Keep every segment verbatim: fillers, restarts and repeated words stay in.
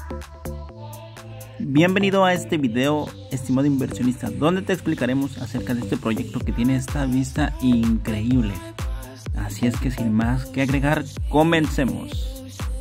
Bienvenido a este video, estimado inversionista, donde te explicaremos acerca de este proyecto que tiene esta vista increíble. Así es que sin más que agregar, comencemos.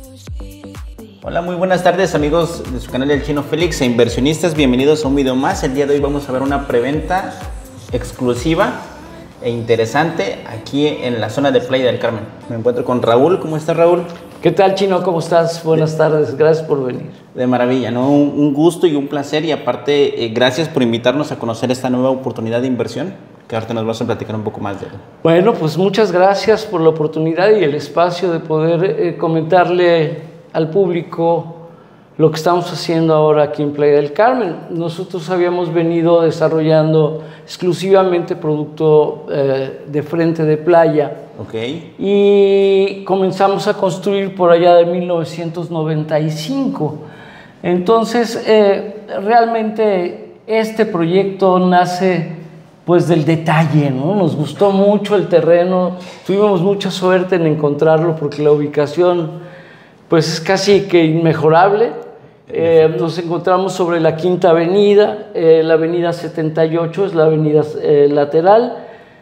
Hola, muy buenas tardes amigos de su canal El Chino Félix e inversionistas, bienvenidos a un video más. El día de hoy vamos a ver una preventa exclusiva e interesante aquí en la zona de Playa del Carmen. Me encuentro con Raúl. ¿Cómo estás, Raúl? ¿Qué tal, Chino? ¿Cómo estás? Buenas de, tardes, gracias por venir. De maravilla, ¿no? Un, un gusto y un placer, y aparte eh, gracias por invitarnos a conocer esta nueva oportunidad de inversión, que ahorita nos vas a platicar un poco más de él. Bueno, pues muchas gracias por la oportunidad y el espacio de poder eh, comentarle al público lo que estamos haciendo ahora aquí en Playa del Carmen. Nosotros habíamos venido desarrollando exclusivamente producto eh, de frente de playa. Okay. Y comenzamos a construir por allá de mil novecientos noventa y cinco. Entonces, eh, realmente este proyecto nace pues del detalle, ¿no? Nos gustó mucho el terreno, tuvimos mucha suerte en encontrarlo porque la ubicación pues es casi que inmejorable. Eh, nos encontramos sobre la Quinta Avenida, eh, la Avenida setenta y ocho es la avenida eh, lateral,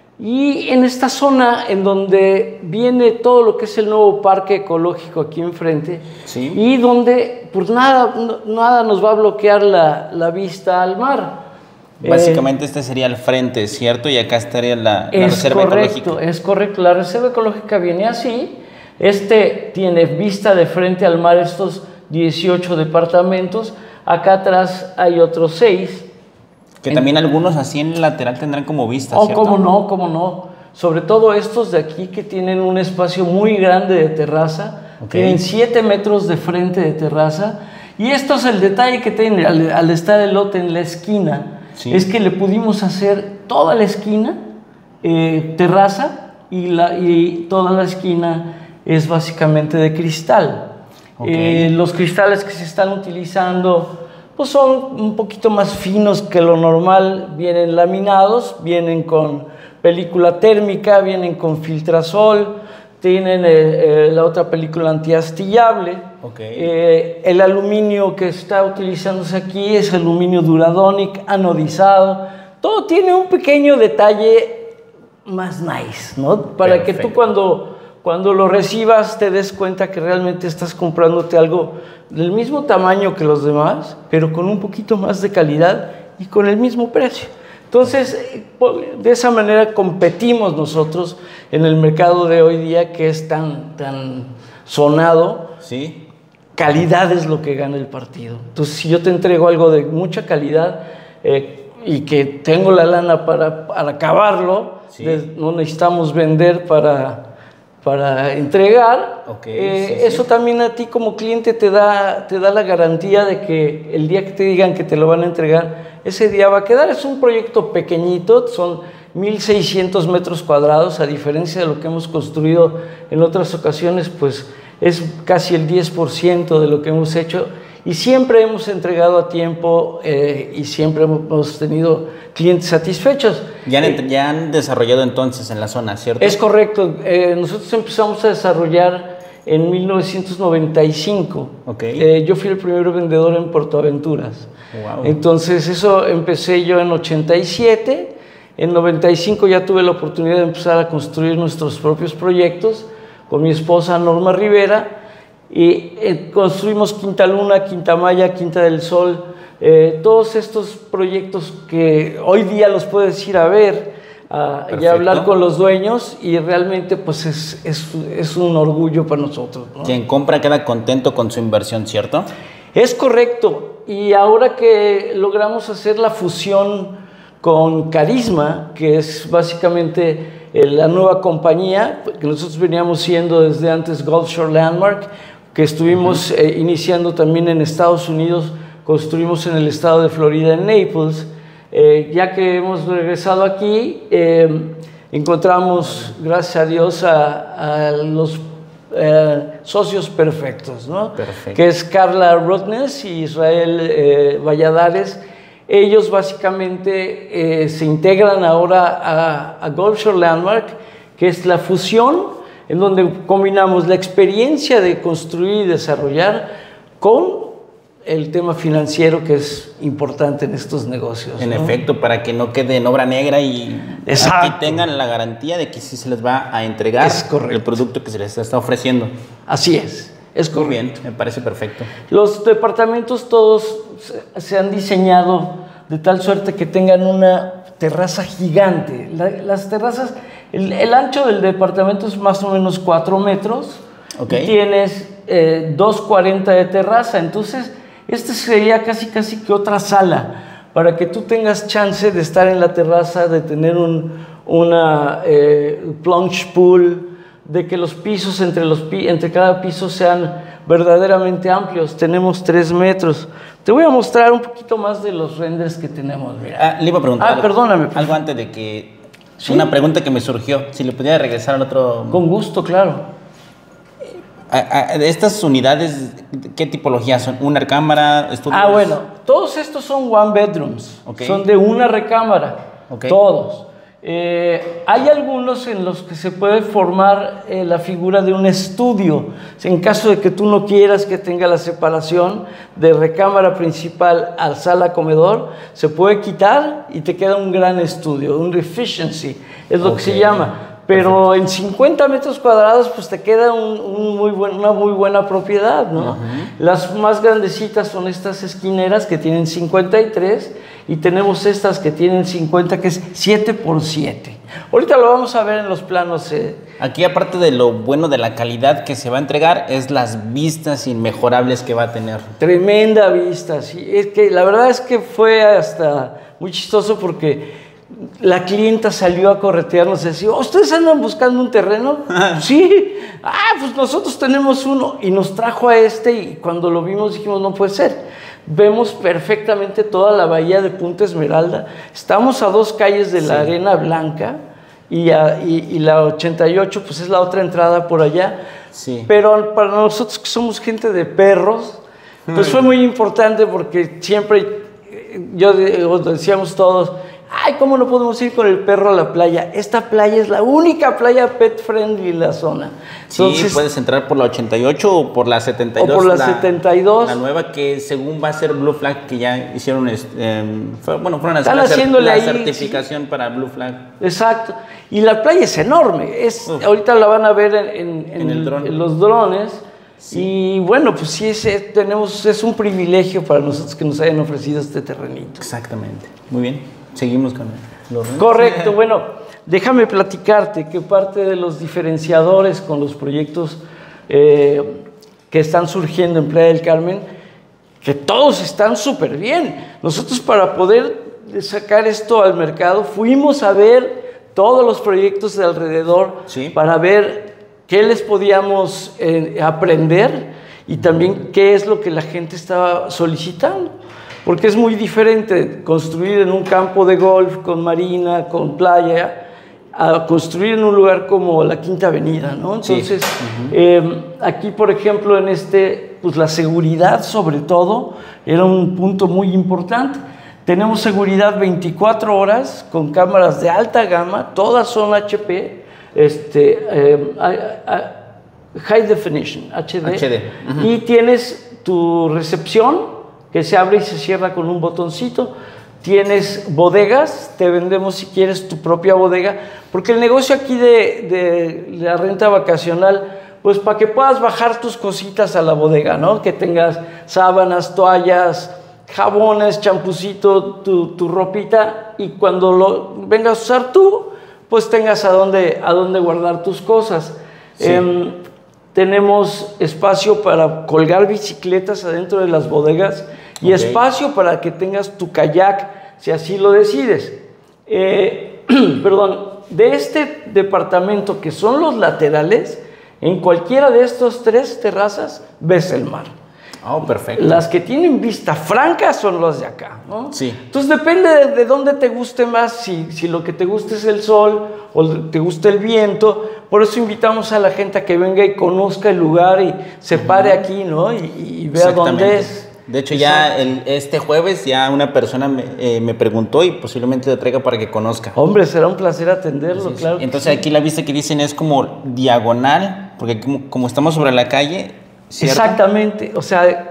y en esta zona en donde viene todo lo que es el nuevo parque ecológico aquí enfrente, ¿sí? Y donde pues nada, nada nos va a bloquear la, la vista al mar. Básicamente eh, este sería el frente, ¿cierto? Y acá estaría la, la reserva correcto, ecológica. Es correcto, la reserva ecológica viene así. Este tiene vista de frente al mar, estos dieciocho departamentos. Acá atrás hay otros seis. Que también en, algunos así en el lateral tendrán como vista, oh, ¿cierto? cómo no, cómo no. Sobre todo estos de aquí que tienen un espacio muy grande de terraza. Okay. Tienen siete metros de frente de terraza. Y esto es el detalle que tiene al, al estar el lote en la esquina. Sí. Es que le pudimos hacer toda la esquina eh, terraza y, la, y toda la esquina es básicamente de cristal. Okay. Eh, los cristales que se están utilizando pues son un poquito más finos que lo normal, vienen laminados, vienen con película térmica, vienen con filtrasol, tienen eh, eh, la otra película antiastillable. Okay. Eh, el aluminio que está utilizándose aquí es aluminio Duradonic anodizado. Todo tiene un pequeño detalle más nice, ¿no? Para Perfecto. que tú cuando... Cuando lo recibas te des cuenta que realmente estás comprándote algo del mismo tamaño que los demás, pero con un poquito más de calidad y con el mismo precio. Entonces, de esa manera competimos nosotros en el mercado de hoy día, que es tan, tan sonado. Sí. Calidad es lo que gana el partido. Entonces, si yo te entrego algo de mucha calidad eh, y que tengo la lana para, para acabarlo, sí. de, no necesitamos vender para... para entregar, okay, eh, sí, eso sí. también a ti como cliente te da, te da la garantía de que el día que te digan que te lo van a entregar, ese día va a quedar. Es un proyecto pequeñito, son mil seiscientos metros cuadrados, a diferencia de lo que hemos construido en otras ocasiones, pues es casi el diez por ciento de lo que hemos hecho, y siempre hemos entregado a tiempo eh, y siempre hemos tenido clientes satisfechos. Ya han, eh, ya han desarrollado entonces en la zona, ¿cierto? Es correcto. Eh, nosotros empezamos a desarrollar en mil novecientos noventa y cinco. Okay. Eh, yo fui el primer vendedor en Puerto Aventuras. Wow. Entonces eso empecé yo en ochenta y siete. En noventa y cinco ya tuve la oportunidad de empezar a construir nuestros propios proyectos con mi esposa Norma Rivera. Y eh, construimos Quinta Luna, Quinta Maya, Quinta del Sol, eh, todos estos proyectos que hoy día los puedes ir a ver uh, y hablar con los dueños, y realmente pues es, es, es un orgullo para nosotros, ¿no? Quien compra queda contento con su inversión, ¿cierto? Es correcto. Y ahora que logramos hacer la fusión con Carisma, que es básicamente eh, la nueva compañía que nosotros veníamos siendo desde antes, Gulf Shore Landmark, que estuvimos uh-huh. eh, iniciando también en Estados Unidos, construimos en el estado de Florida, en Naples. Eh, ya que hemos regresado aquí, eh, encontramos, gracias a Dios, a, a los eh, socios perfectos, ¿no? Perfecto. Que es Carla Rudnes y Israel eh, Valladares. Ellos básicamente eh, se integran ahora a, a Gulf Shore Landmark, que es la fusión en donde combinamos la experiencia de construir y desarrollar con el tema financiero que es importante en estos negocios. En ¿no? efecto, para que no quede en obra negra y Exacto. aquí tengan la garantía de que sí se les va a entregar el producto que se les está ofreciendo. Así es, es correcto. Muy bien, me parece perfecto. Los departamentos todos se han diseñado de tal suerte que tengan una terraza gigante. La, las terrazas, el, el ancho del departamento es más o menos cuatro metros. Okay. Y tienes eh, dos cuarenta de terraza, entonces este sería casi casi que otra sala para que tú tengas chance de estar en la terraza, de tener un una eh, plunge pool, de que los pisos entre, los pi entre cada piso sean verdaderamente amplios. Tenemos tres metros. Te voy a mostrar un poquito más de los renders que tenemos. Mira. Ah, le iba a preguntar ah, algo, perdóname, algo antes de que... ¿Sí? Una pregunta que me surgió, si le pudiera regresar al otro... Con gusto, claro. De estas unidades, ¿qué tipología son? ¿Una recámara? ¿Estudios? Ah, bueno, todos estos son one bedrooms, okay. Son de una recámara, okay. Todos. Eh, hay algunos en los que se puede formar eh, la figura de un estudio, en caso de que tú no quieras que tenga la separación de recámara principal a sala comedor, se puede quitar y te queda un gran estudio, un efficiency, es lo okay. que se llama. Pero perfecto. En cincuenta metros cuadrados pues te queda un, un muy buen, una muy buena propiedad, ¿no? Uh-huh. Las más grandecitas son estas esquineras que tienen cincuenta y tres y tenemos estas que tienen cincuenta, que es siete por siete. Ahorita lo vamos a ver en los planos. Eh. Aquí, aparte de lo bueno de la calidad que se va a entregar, es las vistas inmejorables que va a tener. Tremenda vista, sí. Es que la verdad es que fue hasta muy chistoso porque la clienta salió a corretearnos y decía, oh, ¿ustedes andan buscando un terreno? Sí. Ah, pues nosotros tenemos uno. Y nos trajo a este y cuando lo vimos dijimos, no puede ser. Vemos perfectamente toda la bahía de Punta Esmeralda. Estamos a dos calles de la sí. Arena Blanca y, a, y, y la ochenta y ocho pues es la otra entrada por allá. Sí. Pero para nosotros que somos gente de perros, pues fue muy importante porque siempre, yo decíamos todos, ay, ¿cómo no podemos ir con el perro a la playa? Esta playa es la única playa pet friendly en la zona. Entonces, sí, puedes entrar por la ochenta y ocho o por la setenta y dos. O por la, la setenta y dos. La nueva que según va a ser Blue Flag, que ya hicieron, eh, fue, bueno, fueron a hacer Están haciéndole la ahí, certificación sí. para Blue Flag. Exacto. Y la playa es enorme. Es, ahorita la van a ver en, en, en, en, el dron. en los drones. Sí. Y bueno, pues sí, es, tenemos, es un privilegio para nosotros que nos hayan ofrecido este terrenito. Exactamente. Muy bien. Seguimos con los... Correcto, bueno, déjame platicarte que parte de los diferenciadores con los proyectos eh, que están surgiendo en Playa del Carmen, que todos están súper bien. Nosotros para poder sacar esto al mercado fuimos a ver todos los proyectos de alrededor, ¿sí? Para ver qué les podíamos eh, aprender y también qué es lo que la gente estaba solicitando. Porque es muy diferente construir en un campo de golf, con marina, con playa, a construir en un lugar como la Quinta Avenida, ¿no? Entonces, sí. uh-huh. eh, aquí, por ejemplo, en este, pues la seguridad, sobre todo, era un punto muy importante. Tenemos seguridad veinticuatro horas, con cámaras de alta gama, todas son H P, este, eh, High Definition, H D, H D. Uh-huh. Y tienes tu recepción, que se abre y se cierra con un botoncito. Tienes bodegas, te vendemos si quieres tu propia bodega, porque el negocio aquí de, de la renta vacacional, pues para que puedas bajar tus cositas a la bodega, ¿no? Que tengas sábanas, toallas, jabones, champucito, tu, tu ropita, y cuando lo vengas a usar tú, pues tengas a dónde, a dónde guardar tus cosas. Sí. Eh, tenemos espacio para colgar bicicletas adentro de las bodegas y okay. espacio para que tengas tu kayak, si así lo decides. Eh, perdón, de este departamento, que son los laterales, en cualquiera de estos tres terrazas ves el mar. Oh, perfecto. Las que tienen vista franca son las de acá, ¿no? Sí. Entonces depende de, de dónde te guste más, si, si lo que te gusta es el sol o te gusta el viento. Por eso invitamos a la gente a que venga y conozca el lugar y se pare uh-huh. aquí, ¿no? Y, y vea dónde es. De hecho, ya el, este jueves ya una persona me, eh, me preguntó y posiblemente lo traiga para que conozca. Hombre, será un placer atenderlo, sí, claro. Sí. Entonces sí. Aquí la vista que dicen es como diagonal, porque como, como estamos sobre la calle, ¿cierto? Exactamente, o sea,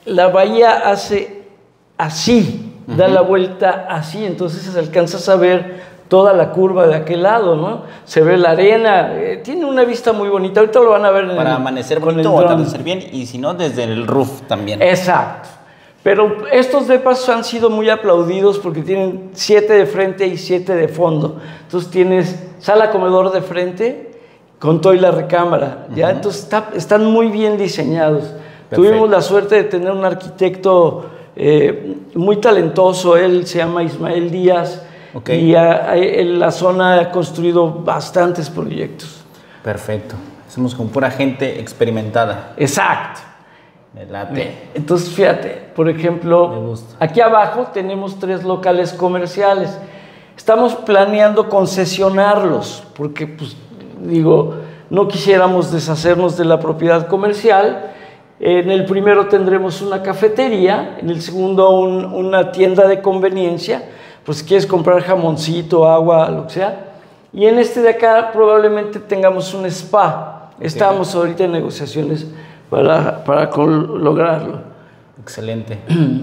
la bahía hace así, uh-huh. da la vuelta así, entonces alcanzas a ver toda la curva de aquel lado, ¿no? Se ve la arena, eh, tiene una vista muy bonita. Ahorita lo van a ver en para el, amanecer bonito o atardecer bien, y si no, desde el roof también. Exacto. Pero estos depas han sido muy aplaudidos porque tienen siete de frente y siete de fondo. Entonces tienes sala comedor de frente con toda la recámara, ¿ya? Uh-huh. Entonces está, están muy bien diseñados. Perfecto. Tuvimos la suerte de tener un arquitecto eh, muy talentoso, él se llama Ismael Díaz. Okay. Y a, a, en la zona ha construido bastantes proyectos. Perfecto. Somos con pura gente experimentada. Exacto. Me late. Entonces, fíjate, por ejemplo, aquí abajo tenemos tres locales comerciales. Estamos planeando concesionarlos, porque, pues, digo, no quisiéramos deshacernos de la propiedad comercial. En el primero tendremos una cafetería, en el segundo un, una tienda de conveniencia, pues si quieres comprar jamoncito, agua, lo que sea. Y en este de acá probablemente tengamos un spa. Okay. Estamos ahorita en negociaciones para, para lograrlo. Excelente.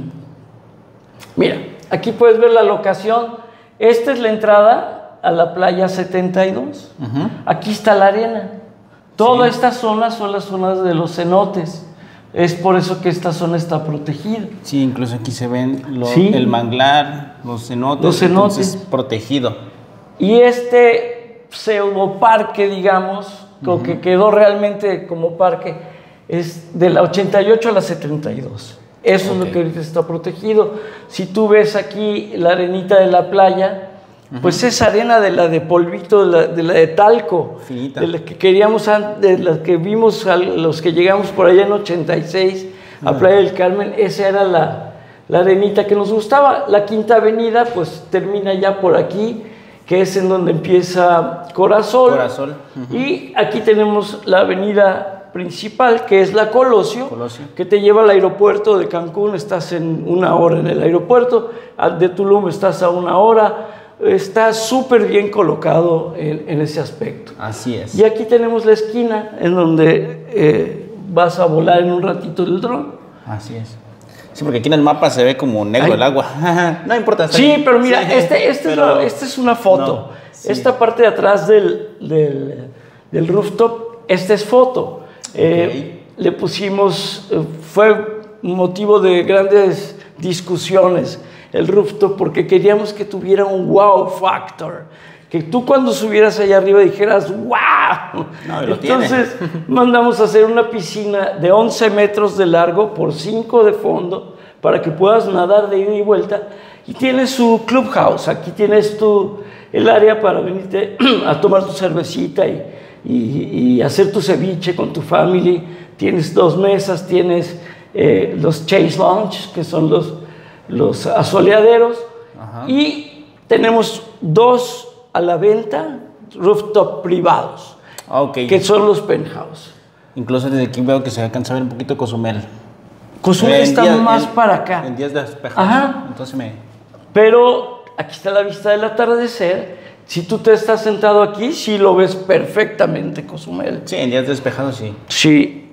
Mira, aquí puedes ver la locación. Esta es la entrada a la playa setenta y dos. Uh-huh. Aquí está la arena. Toda sí. esta zona son las zonas de los cenotes. Es por eso que esta zona está protegida. Sí, incluso aquí se ven lo, sí. el manglar, los cenotes, los cenotes. Entonces protegido. Y este pseudo parque, digamos, uh-huh. lo que quedó realmente como parque, es de la ochenta y ocho a la setenta y dos. Eso okay. es lo que ahorita está protegido. Si tú ves aquí la arenita de la playa, uh-huh. pues es arena de la de polvito, de la de, la de talco, finita. De la que queríamos, de la que vimos a los que llegamos por allá en ochenta y seis a Playa del Carmen. Esa era la, la arenita que nos gustaba. La Quinta Avenida pues termina ya por aquí, que es en donde empieza Corazón. Corazón. Uh-huh. Y aquí tenemos la avenida principal, que es la Colosio, Colosio, que te lleva al aeropuerto de Cancún. Estás en una hora en el aeropuerto, de Tulum estás a una hora. Está súper bien colocado en, en ese aspecto. Así es. Y aquí tenemos la esquina en donde eh, vas a volar en un ratito el dron. Así es. Sí, porque aquí en el mapa se ve como negro Ay. el agua. No importa. Sí, bien. Pero mira, sí, este, este pero... es la, esta es una foto. No, sí. Esta parte de atrás del, del, del rooftop, esta es foto. Okay. Eh, le pusimos, eh, fue motivo de grandes discusiones el rooftop, porque queríamos que tuviera un wow factor, que tú cuando subieras allá arriba dijeras wow. No, lo Entonces mandamos a hacer una piscina de once metros de largo por cinco de fondo para que puedas nadar de ida y vuelta, y tienes su clubhouse. Aquí tienes tu, el área para venirte a tomar tu cervecita y, y, y hacer tu ceviche con tu family. Tienes dos mesas, tienes eh, los Chase Lounge, que son los los asoleaderos. Ajá. Y tenemos dos a la venta, rooftop privados, okay. que son los penthouse. Incluso desde aquí veo que se alcanza a ver un poquito Cozumel. Cozumel eh, está días, más en, para acá. En días despejados. Ajá. Entonces me... Pero aquí está la vista del atardecer. Si tú te estás sentado aquí, sí lo ves perfectamente Cozumel. Sí, en días despejados sí. Sí.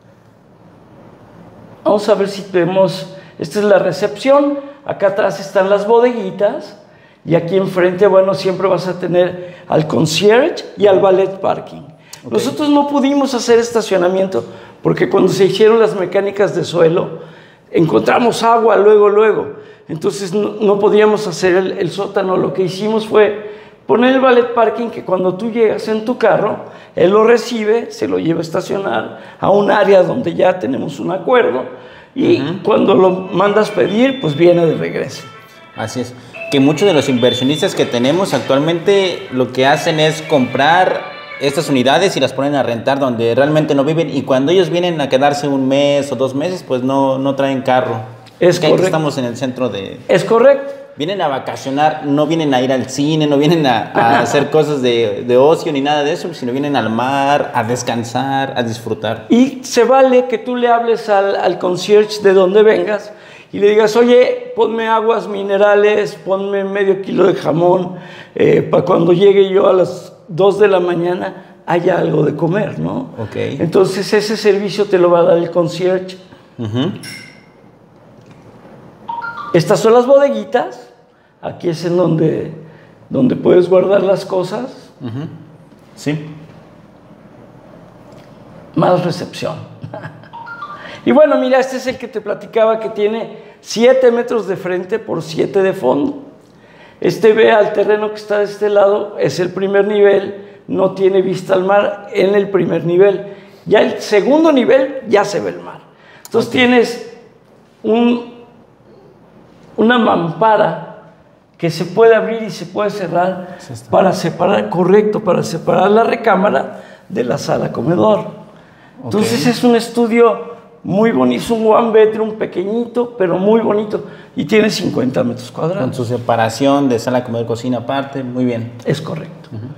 Vamos a ver si vemos... Esta es la recepción, acá atrás están las bodeguitas, y aquí enfrente, bueno, siempre vas a tener al concierge y al ballet parking. Okay. Nosotros no pudimos hacer estacionamiento, porque cuando se hicieron las mecánicas de suelo, encontramos agua luego, luego. Entonces no, no podíamos hacer el, el sótano. Lo que hicimos fue poner el ballet parking, que cuando tú llegas en tu carro, él lo recibe, se lo lleva a estacionar a un área donde ya tenemos un acuerdo, y uh-huh. cuando lo mandas pedir, pues viene de regreso. Así es. Que muchos de los inversionistas que tenemos actualmente lo que hacen es comprar estas unidades y las ponen a rentar donde realmente no viven, y cuando ellos vienen a quedarse un mes o dos meses, pues no, no traen carro. Es correcto. Estamos en el centro de... Es correcto. Vienen a vacacionar, no vienen a ir al cine, no vienen a, a hacer cosas de, de ocio ni nada de eso, sino vienen al mar, a descansar, a disfrutar. Y se vale que tú le hables al, al concierge de donde vengas y le digas, oye, ponme aguas minerales, ponme medio kilo de jamón, eh, para cuando llegue yo a las dos de la mañana haya algo de comer, ¿no? Okay. Entonces ese servicio te lo va a dar el concierge. Uh-huh. Estas son las bodeguitas. Aquí es en donde, donde puedes guardar las cosas. Uh-huh. Sí. Más recepción. Y bueno, mira, este es el que te platicaba que tiene siete metros de frente por siete de fondo. Este ve al terreno que está de este lado, es el primer nivel, no tiene vista al mar en el primer nivel. Ya el segundo nivel ya se ve el mar. Entonces okay. tienes un, una mampara que se puede abrir y se puede cerrar para separar, correcto, para separar la recámara de la sala comedor. Okay. Entonces es un estudio muy bonito, es un one bedroom pequeñito, pero muy bonito, y tiene cincuenta metros cuadrados. Con su separación de sala, comedor, cocina aparte, muy bien. Es correcto. Uh-huh.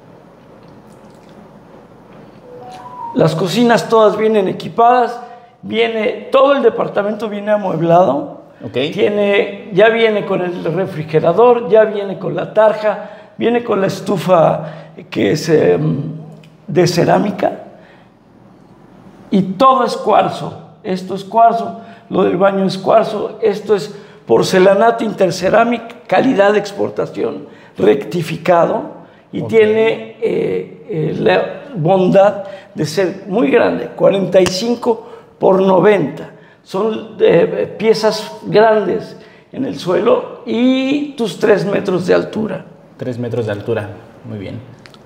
Las cocinas todas vienen equipadas, viene, todo el departamento viene amueblado, okay. tiene, ya viene con el refrigerador, ya viene con la tarja, viene con la estufa que es eh, de cerámica, y todo es cuarzo. Esto es cuarzo, lo del baño es cuarzo, esto es porcelanato intercerámica, calidad de exportación, rectificado, y okay. tiene eh, eh, la bondad de ser muy grande, cuarenta y cinco por noventa. Son eh, piezas grandes en el suelo y tus tres metros de altura. Tres metros de altura, muy bien.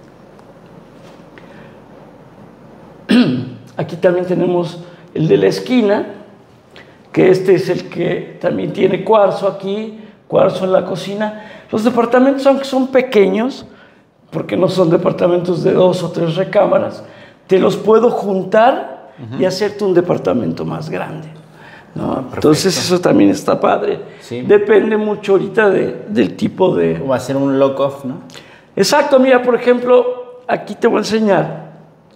Aquí también tenemos el de la esquina, que este es el que también tiene cuarzo aquí, cuarzo en la cocina. Los departamentos, aunque son pequeños, porque no son departamentos de dos o tres recámaras, te los puedo juntar uh-huh. y hacerte un departamento más grande, ¿no? Entonces eso también está padre. Sí. Depende mucho ahorita de, del tipo de... O hacer un lock-off, ¿no? Exacto, mira, por ejemplo, aquí te voy a enseñar.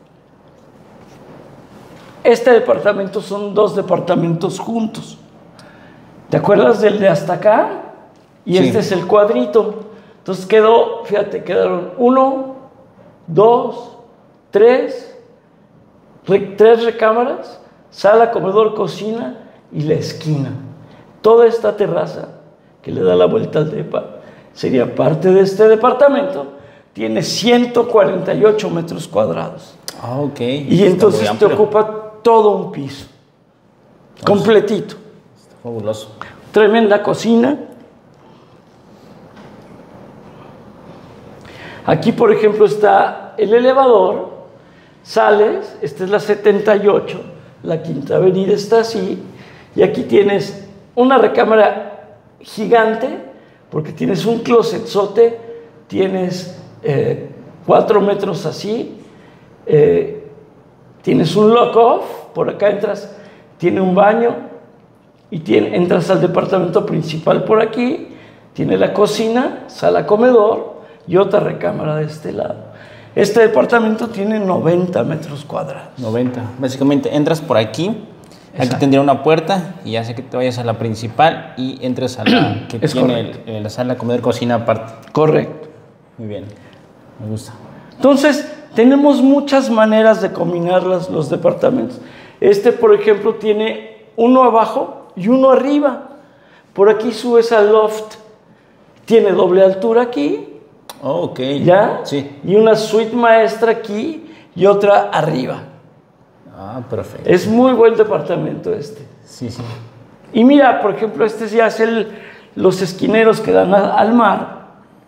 Este departamento son dos departamentos juntos. ¿Te acuerdas del de hasta acá? Y sí. este es el cuadrito. Entonces quedó, fíjate, quedaron uno, dos, tres, re, tres recámaras, sala, comedor, cocina y la esquina. Toda esta terraza que le da la vuelta al depa sería parte de este departamento. Tiene ciento cuarenta y ocho metros cuadrados. Ah, ok. Y entonces te ocupa todo un piso, oh, completito. Está fabuloso. Tremenda cocina. Aquí, por ejemplo, está el elevador. Sales, esta es la setenta y ocho, la Quinta Avenida está así, y aquí tienes una recámara gigante, porque tienes un closetzote, tienes eh, cuatro metros así, eh, tienes un lock-off, por acá entras, tiene un baño, y tiene, entras al departamento principal por aquí, tiene la cocina, sala, comedor, y otra recámara de este lado. Este departamento tiene noventa metros cuadrados. noventa. Básicamente entras por aquí, exacto. Aquí tendría una puerta y hace que te vayas a la principal y entres a la que es tiene el, el, la sala, comedor, cocina aparte. Correcto. Muy bien, me gusta. Entonces, tenemos muchas maneras de combinar los, los departamentos. Este, por ejemplo, tiene uno abajo y uno arriba. Por aquí subes al loft. Tiene doble altura aquí. Oh, ok. ¿Ya? Sí. Y una suite maestra aquí y otra arriba. Ah, perfecto. Es muy buen departamento este. Sí, sí. Y mira, por ejemplo, este ya es el, los esquineros que dan a, al mar.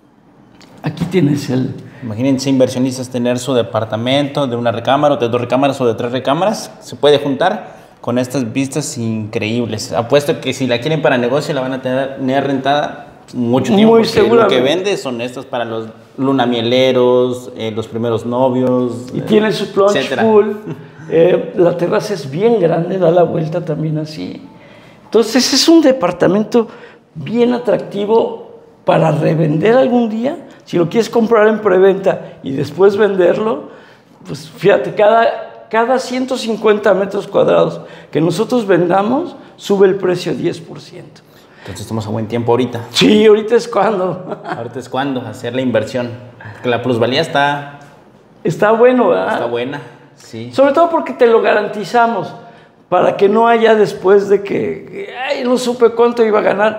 Aquí tienes el... Imagínense inversionistas tener su departamento de una recámara o de dos recámaras o de tres recámaras. Se puede juntar con estas vistas increíbles. Apuesto que si la quieren para negocio la van a tener rentada mucho tiempo. Muy seguro. Lo que vende son estos para los lunamieleros, eh, los primeros novios. Y eh, tiene su plunge pool. Eh, la terraza es bien grande, da la vuelta también así. Entonces es un departamento bien atractivo para revender algún día. Si lo quieres comprar en preventa y después venderlo, pues fíjate, cada, cada ciento cincuenta metros cuadrados que nosotros vendamos, sube el precio diez por ciento. Entonces estamos a buen tiempo ahorita. Sí, ahorita es cuando. Ahorita es cuando hacer la inversión. Porque la plusvalía está... Está bueno, ¿verdad? Está buena, sí. Sobre todo porque te lo garantizamos, para que no haya después de que, ay, no supe cuánto iba a ganar.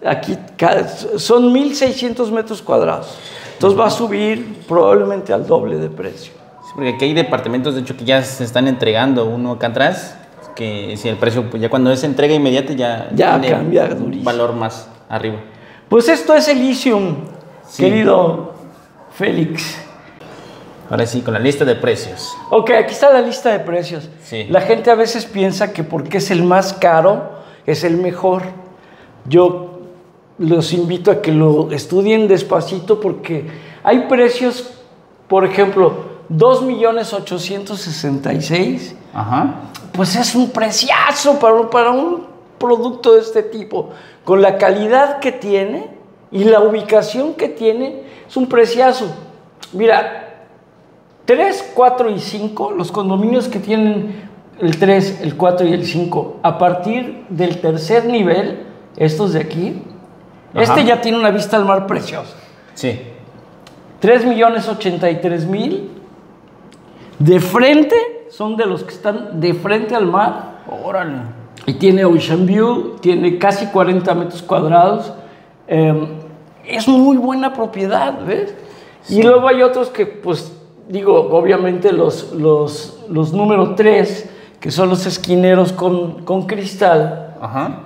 aquí son mil seiscientos metros cuadrados. Entonces va a subir probablemente al doble de precio. Sí, porque aquí hay departamentos, de hecho, que ya se están entregando uno acá atrás, que si el precio, pues ya cuando es entrega inmediata ya, ya tiene cambia un durísimo. valor más arriba. Pues esto es Elysium, sí. Querido Félix. Ahora sí, con la lista de precios. Ok, aquí está la lista de precios. Sí. La gente a veces piensa que porque es el más caro, es el mejor. Yo los invito a que lo estudien despacito porque hay precios, por ejemplo, dos millones ochocientos sesenta y seis. Ajá. Pues es un preciazo para, para un producto de este tipo. Con la calidad que tiene y la ubicación que tiene, es un preciazo. Mira, tres, cuatro y cinco, los condominios que tienen el tres, el cuatro y el cinco, a partir del tercer nivel, estos de aquí, ajá, este ya tiene una vista al mar preciosa. Sí. tres millones ochenta y tres mil. De frente, son de los que están de frente al mar. Órale. Y tiene Ocean View, tiene casi cuarenta metros cuadrados. Eh, es muy buena propiedad, ¿ves? Sí. Y luego hay otros que, pues, digo, obviamente los, los, los número tres, que son los esquineros con, con cristal. Ajá.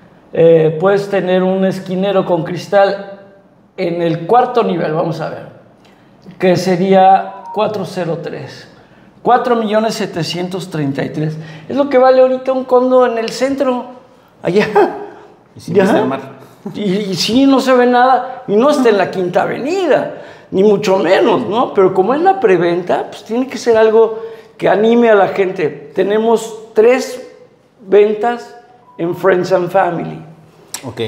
Eh, puedes tener un esquinero con cristal en el cuarto nivel, vamos a ver, que sería cuatrocientos tres. cuatro millones setecientos treinta y tres. Es lo que vale ahorita un condo en el centro, allá. Y sin vista al mar. Y, y sí, no se ve nada, y no está en la Quinta Avenida, ni mucho menos, ¿no? Pero como es la preventa, pues tiene que ser algo que anime a la gente. Tenemos tres ventas en Friends and Family. Ok.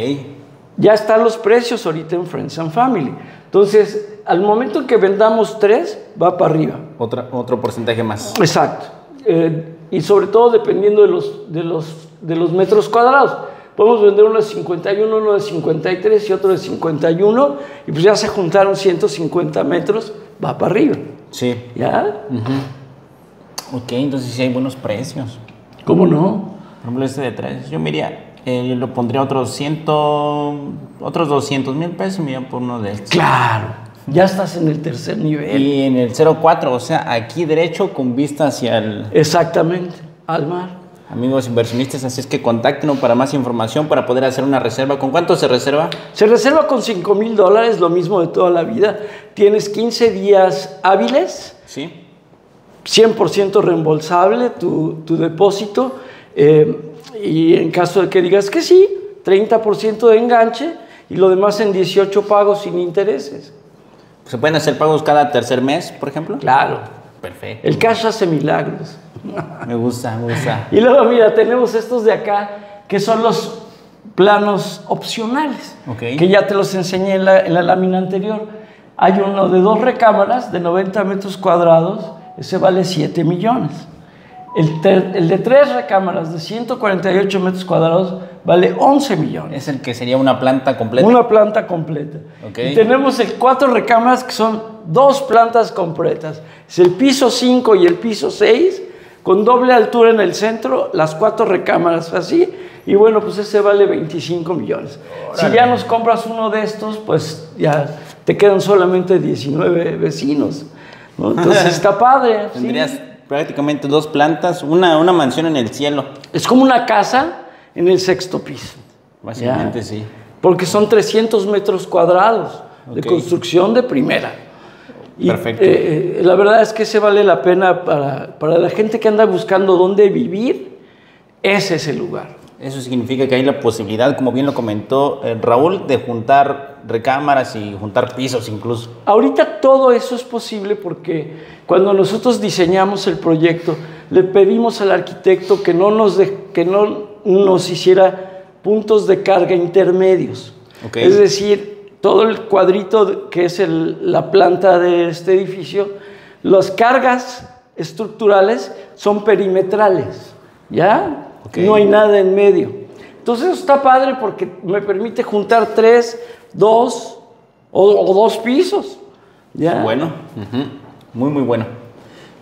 Ya están los precios ahorita en Friends and Family. Entonces, al momento en que vendamos tres, va para arriba. Otra, otro porcentaje más. Exacto. Eh, y sobre todo dependiendo de los, de, los, de los metros cuadrados. Podemos vender uno de cincuenta y uno, uno de cincuenta y tres y otro de cincuenta y uno. Y pues ya se juntaron ciento cincuenta metros, va para arriba. Sí. ¿Ya? Uh-huh. Ok, entonces sí hay buenos precios. ¿Cómo no? Por ejemplo, este de tres, yo miraría, eh, yo lo pondría otros ciento, otros doscientos mil pesos, mira, por uno de estos. Claro, ya estás en el tercer nivel. Y en el cero cuatro, o sea, aquí derecho con vista hacia el... Exactamente, al mar. Amigos inversionistas, así es que contáctenos para más información, para poder hacer una reserva. ¿Con cuánto se reserva? Se reserva con cinco mil dólares, lo mismo de toda la vida. Tienes quince días hábiles. Sí. cien por ciento reembolsable tu, tu depósito. Eh, y en caso de que digas que sí, treinta por ciento de enganche y lo demás en dieciocho pagos sin intereses. ¿Se pueden hacer pagos cada tercer mes, por ejemplo? Claro. Perfecto. El cash hace milagros. Me gusta, me gusta. Y luego, mira, tenemos estos de acá, que son los planos opcionales, okay, que ya te los enseñé en la, en la lámina anterior. Hay uno de dos recámaras de noventa metros cuadrados, ese vale siete millones. El, ter, el de tres recámaras de ciento cuarenta y ocho metros cuadrados vale once millones. Es el que sería una planta completa. Una planta completa. Okay. Y tenemos el cuatro recámaras que son dos plantas completas. Es el piso cinco y el piso seis, con doble altura en el centro, las cuatro recámaras así. Y bueno, pues ese vale veinticinco millones. Órale. Si ya nos compras uno de estos, pues ya te quedan solamente diecinueve vecinos, ¿no? Entonces está padre. Tendrías... ¿sí? Prácticamente dos plantas, una, una mansión en el cielo. Es como una casa en el sexto piso. Básicamente, ¿ya? Sí. Porque son trescientos metros cuadrados okay, de construcción de primera. Y, perfecto. Eh, la verdad es que ese vale la pena para, para la gente que anda buscando dónde vivir. Ese es el lugar. Eso significa que hay la posibilidad, como bien lo comentó eh, Raúl, de juntar recámaras y juntar pisos incluso. Ahorita todo eso es posible porque cuando nosotros diseñamos el proyecto, le pedimos al arquitecto que no nos, de, que no nos hiciera puntos de carga intermedios. Okay. Es decir, todo el cuadrito que es el, la planta de este edificio, las cargas estructurales son perimetrales, ¿ya? Okay. No hay nada en medio. Entonces eso está padre porque me permite juntar tres, dos o, o dos pisos. ¿ya? Bueno, uh-huh. Muy, muy bueno.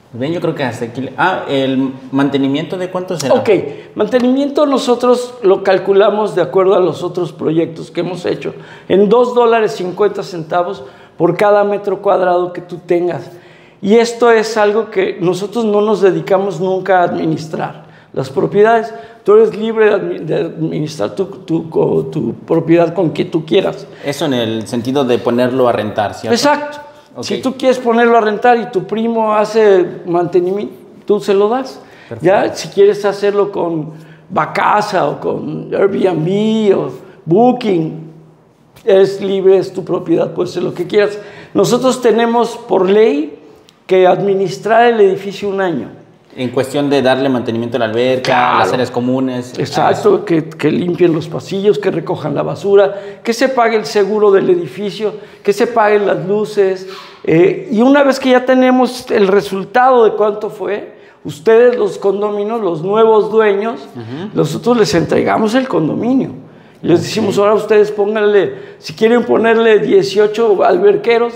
Bien, yo creo que hasta aquí. Ah, ¿el mantenimiento de cuánto será? Ok, mantenimiento nosotros lo calculamos de acuerdo a los otros proyectos que hemos hecho, en dos dólares cincuenta centavos por cada metro cuadrado que tú tengas. Y esto es algo que nosotros no nos dedicamos nunca a administrar. Las propiedades, tú eres libre de administrar tu, tu, tu propiedad con quien tú quieras. Eso en el sentido de ponerlo a rentar, ¿cierto? Exacto. Okay. Si tú quieres ponerlo a rentar y tu primo hace mantenimiento, tú se lo das. Perfecto. Ya, si quieres hacerlo con Vacasa o con Airbnb o Booking, eres libre, es tu propiedad, puedes hacer lo que quieras. Nosotros tenemos por ley que administrar el edificio un año. En cuestión de darle mantenimiento a la alberca, claro, las áreas comunes. Exacto, que, que limpien los pasillos, que recojan la basura, que se pague el seguro del edificio, que se paguen las luces. Eh, y una vez que ya tenemos el resultado de cuánto fue, ustedes, los condominios, los nuevos dueños, uh-huh, nosotros les entregamos el condominio. Y les decimos, ahora ustedes pónganle, si quieren ponerle dieciocho alberqueros,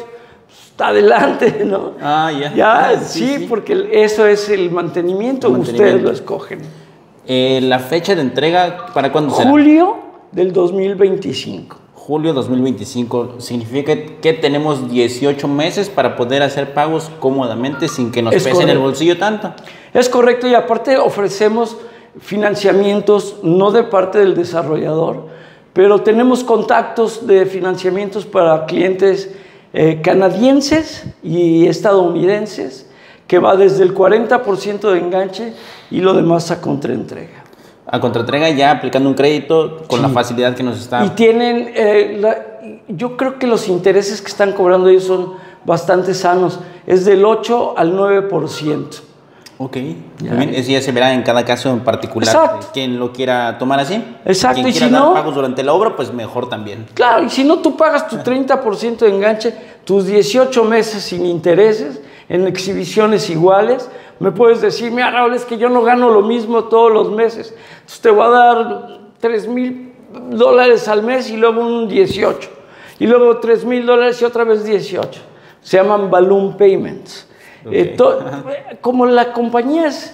adelante, ¿no? Ah, ya. Ya, ah, sí, sí, sí, porque eso es el mantenimiento, el mantenimiento. Ustedes lo escogen. Eh, ¿La fecha de entrega para cuándo será? Julio del dos mil veinticinco. Julio dos mil veinticinco. Significa que tenemos dieciocho meses para poder hacer pagos cómodamente sin que nos es pese correcto. en el bolsillo tanto. Es correcto, y aparte ofrecemos financiamientos no de parte del desarrollador, pero tenemos contactos de financiamientos para clientes Eh, canadienses y estadounidenses, que va desde el cuarenta por ciento de enganche y lo demás a contraentrega. A contraentrega, ya aplicando un crédito con sí, la facilidad que nos está... Y tienen, eh, la, yo creo que los intereses que están cobrando ellos son bastante sanos, es del ocho al nueve por ciento. Ok, ya. Bien, eso ya se verá en cada caso en particular. Exacto. Quien lo quiera tomar así. Exacto. Quien quiera y si dar no, pagos durante la obra, pues mejor también. Claro, y si no, tú pagas tu treinta por ciento de enganche, tus dieciocho meses sin intereses, en exhibiciones iguales. Me puedes decir, mira, Raúl, es que yo no gano lo mismo todos los meses. Entonces te voy a dar tres mil dólares al mes y luego un dieciocho. Y luego tres mil dólares y otra vez dieciocho. Se llaman balloon payments. Okay. Eh, to, como la compañía es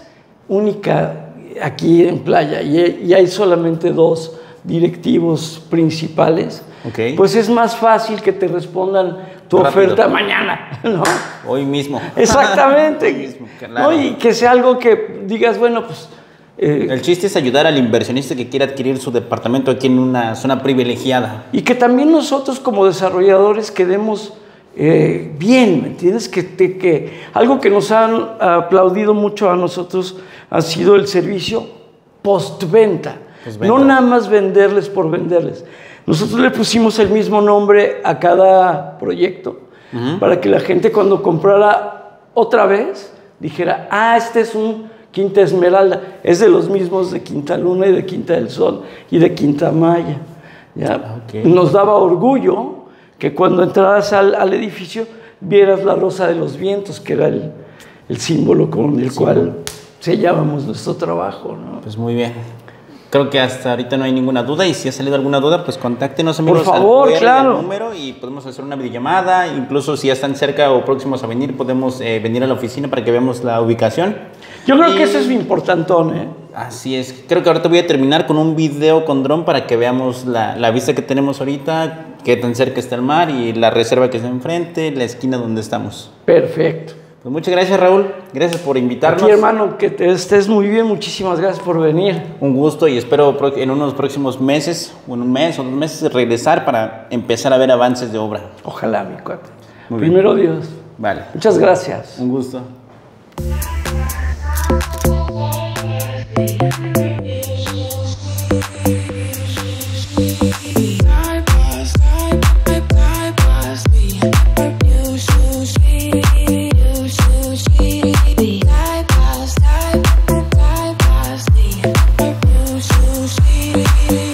única aquí en Playa y, y hay solamente dos directivos principales, okay, pues es más fácil que te respondan tu Rápido. oferta mañana, ¿no? Hoy mismo. Exactamente. Hoy mismo, claro. ¿No? Y que sea algo que digas, bueno, pues... Eh, el chiste es ayudar al inversionista que quiera adquirir su departamento aquí en una zona privilegiada. Y que también nosotros como desarrolladores quedemos... Eh, bien, ¿me entiendes? Que, te, que algo que nos han aplaudido mucho a nosotros ha sido el servicio postventa. Postventa. No nada más venderles por venderles. Nosotros le pusimos el mismo nombre a cada proyecto, uh-huh, para que la gente cuando comprara otra vez dijera, ah, este es un Quinta Esmeralda, es de los mismos de Quinta Luna y de Quinta del Sol y de Quinta Maya. ¿Ya? Okay. Nos daba orgullo que cuando entraras al, al edificio vieras la rosa de los vientos, que era el, el símbolo con el sí, cual sellábamos nuestro trabajo, ¿no? Pues muy bien. Creo que hasta ahorita no hay ninguna duda, y si ha salido alguna duda, pues contáctenos, amigos. Por favor, al claro. número y podemos hacer una videollamada. Incluso si ya están cerca o próximos a venir, podemos eh, venir a la oficina para que veamos la ubicación. Yo creo y... que eso es importantón, ¿eh? Así es. Creo que ahorita voy a terminar con un video con dron para que veamos la, la vista que tenemos ahorita, qué tan cerca está el mar y la reserva que está enfrente, la esquina donde estamos. Perfecto. Pues muchas gracias, Raúl. Gracias por invitarnos. Aquí, hermano, que te estés muy bien. Muchísimas gracias por venir. Un gusto, y espero en unos próximos meses, o en un mes o dos meses, regresar para empezar a ver avances de obra. Ojalá, mi cuate. Primero Dios. Vale. Muchas gracias. Un gusto. Sweet.